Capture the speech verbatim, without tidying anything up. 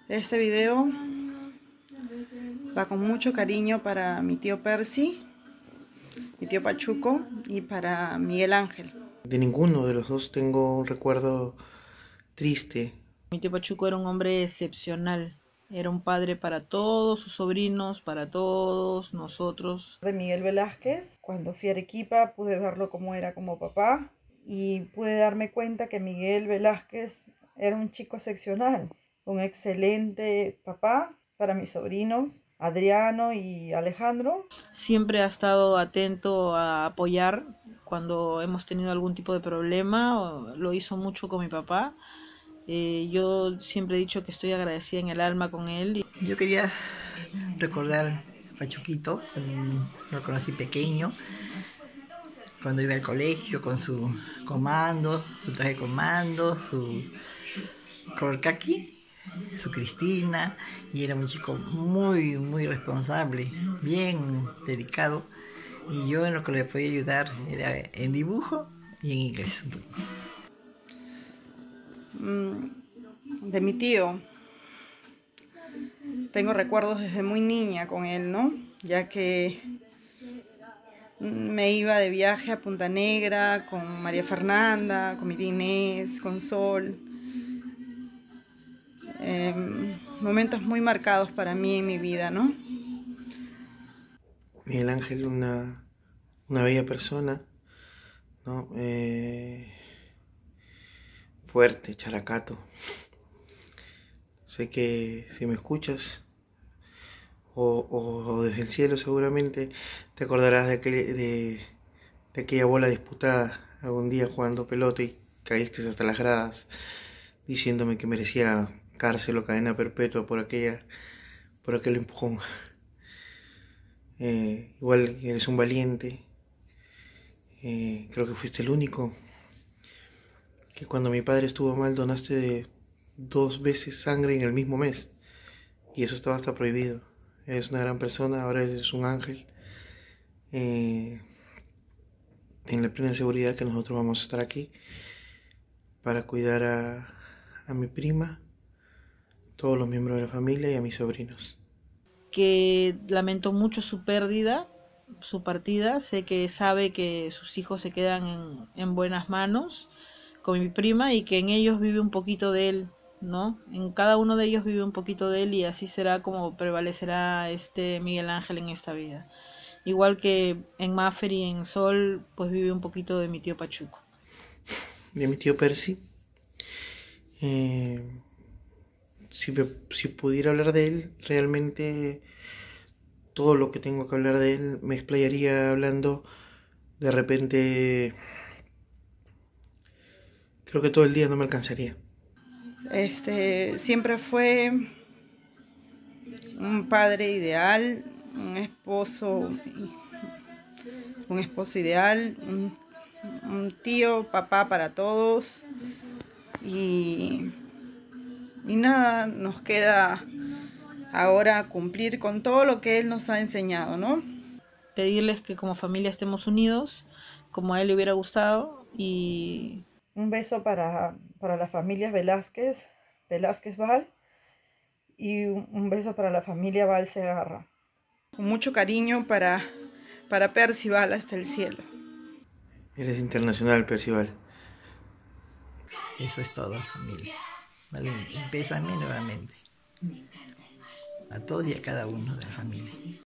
Este video va con mucho cariño para mi tío Percy, mi tío Pachuco y para Miguel Ángel. De ninguno de los dos tengo un recuerdo triste. Mi tío Pachuco era un hombre excepcional. Era un padre para todos sus sobrinos, para todos nosotros. De Miguel Velázquez, cuando fui a Arequipa pude verlo como era como papá y pude darme cuenta que Miguel Velázquez era un chico excepcional, un excelente papá para mis sobrinos Adriano y Alejandro. Siempre ha estado atento a apoyar cuando hemos tenido algún tipo de problema. Lo hizo mucho con mi papá. Eh, yo siempre he dicho que estoy agradecida en el alma con él. Yo quería recordar a Pachuquito, lo conocí pequeño, cuando iba al colegio con su comando, su traje de comando, su color caqui, su Cristina, y era un chico muy, muy responsable, bien dedicado, y yo en lo que le podía ayudar era en dibujo y en inglés. De mi tío, tengo recuerdos desde muy niña con él, ¿no? Ya que me iba de viaje a Punta Negra con María Fernanda, con mi tía Inés, con Sol. Eh, momentos muy marcados para mí en mi vida, ¿no? Miguel Ángel, una, una bella persona, ¿no? Eh, fuerte, characato. Sé que si me escuchas, o, o, o desde el cielo seguramente, te acordarás de, aquel, de, de aquella bola disputada algún día jugando pelota y caíste hasta las gradas diciéndome que merecía cárcel o cadena perpetua por aquella por aquel empujón. Eh, igual eres un valiente. Eh, creo que fuiste el único que cuando mi padre estuvo mal donaste de dos veces sangre en el mismo mes, y eso estaba hasta prohibido. Eres una gran persona, ahora eres un ángel. Eh, ten la plena seguridad que nosotros vamos a estar aquí para cuidar a, a mi prima, todos los miembros de la familia y a mis sobrinos. Que lamento mucho su pérdida, su partida. Sé que sabe que sus hijos se quedan en, en buenas manos con mi prima y que en ellos vive un poquito de él, ¿no? En cada uno de ellos vive un poquito de él y así será como prevalecerá este Miguel Ángel en esta vida. Igual que en Maffer y en Sol, pues vive un poquito de mi tío Pachuco. De mi tío Percy. Eh, si, me, si pudiera hablar de él, realmente todo lo que tengo que hablar de él me explayaría hablando. De repente, creo que todo el día no me alcanzaría. Este, siempre fue un padre ideal, un esposo, un esposo ideal, un, un tío, papá para todos. Y, y nada, nos queda ahora cumplir con todo lo que él nos ha enseñado, ¿no? Pedirles que como familia estemos unidos, como a él le hubiera gustado. Y un beso para, para las familias Velázquez, Velázquez Val, y un, un beso para la familia Val Segarra. Con mucho cariño para, para Percival hasta el cielo. Eres internacional, Percival. Eso es todo, familia. Vale, bésame nuevamente a todos y a cada uno de la familia.